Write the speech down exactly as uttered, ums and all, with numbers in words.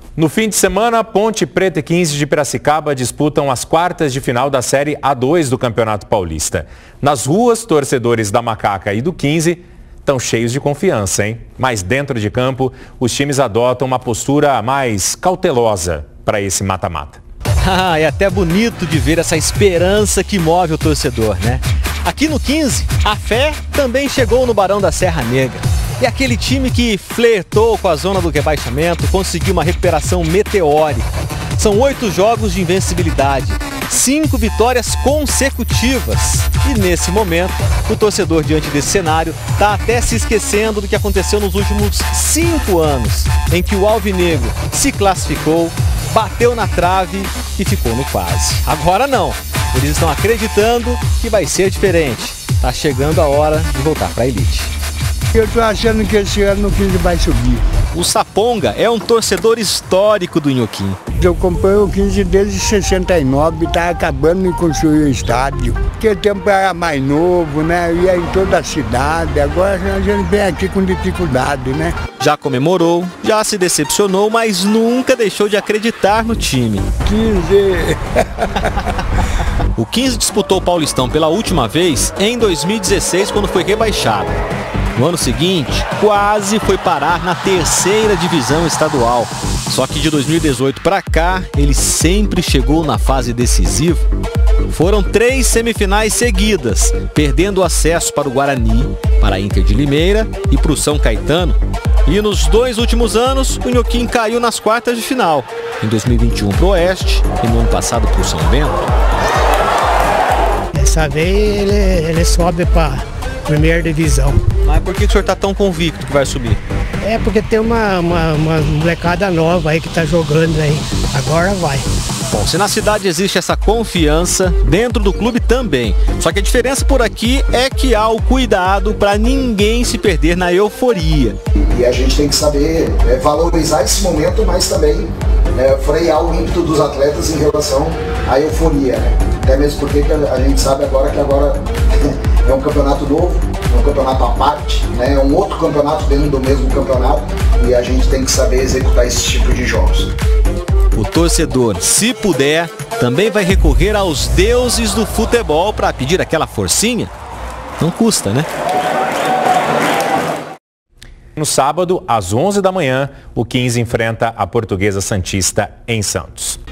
No fim de semana, Ponte Preta e quinze de Piracicaba disputam as quartas de final da Série A dois do Campeonato Paulista. Nas ruas, torcedores da Macaca e do quinze estão cheios de confiança, hein? Mas dentro de campo, os times adotam uma postura mais cautelosa para esse mata-mata. Ah, é até bonito de ver essa esperança que move o torcedor, né? Aqui no quinze, a fé também chegou no Barão da Serra Negra. E aquele time que flertou com a zona do rebaixamento conseguiu uma recuperação meteórica. São oito jogos de invencibilidade, cinco vitórias consecutivas. E nesse momento, o torcedor diante desse cenário está até se esquecendo do que aconteceu nos últimos cinco anos, em que o Alvinegro se classificou, bateu na trave e ficou no quase. Agora não, eles estão acreditando que vai ser diferente. Está chegando a hora de voltar para a elite. Eu tô achando que esse ano o quinze vai subir. O Saponga é um torcedor histórico do Inhoquim. Eu acompanho o quinze desde sessenta e nove, tá acabando de construir o estádio. Porque o tempo era mais novo, né? Ia em toda a cidade, agora a gente vem aqui com dificuldade, né? Já comemorou, já se decepcionou, mas nunca deixou de acreditar no time. quinze! O quinze disputou o Paulistão pela última vez em dois mil e dezesseis, quando foi rebaixado. No ano seguinte, quase foi parar na terceira divisão estadual. Só que de dois mil e dezoito para cá, ele sempre chegou na fase decisiva. Foram três semifinais seguidas, perdendo acesso para o Guarani, para a Inter de Limeira e para o São Caetano. E nos dois últimos anos, o Inhoquim caiu nas quartas de final. Em dois mil e vinte e um para o Oeste e no ano passado para o São Bento. Dessa vez ele, ele sobe para primeira divisão. Mas por que o senhor está tão convicto que vai subir? É porque tem uma, uma, uma molecada nova aí que está jogando aí. Agora vai. Bom, se na cidade existe essa confiança, dentro do clube também. Só que a diferença por aqui é que há o cuidado para ninguém se perder na euforia. E a gente tem que saber é, valorizar esse momento, mas também é, frear o ímpeto dos atletas em relação à euforia, né? Até mesmo porque a gente sabe agora que agora é um campeonato novo, é um campeonato à parte, né? É um outro campeonato dentro do mesmo campeonato e a gente tem que saber executar esse tipo de jogos. O torcedor, se puder, também vai recorrer aos deuses do futebol para pedir aquela forcinha. Não custa, né? No sábado, às onze da manhã, o quinze enfrenta a Portuguesa Santista em Santos.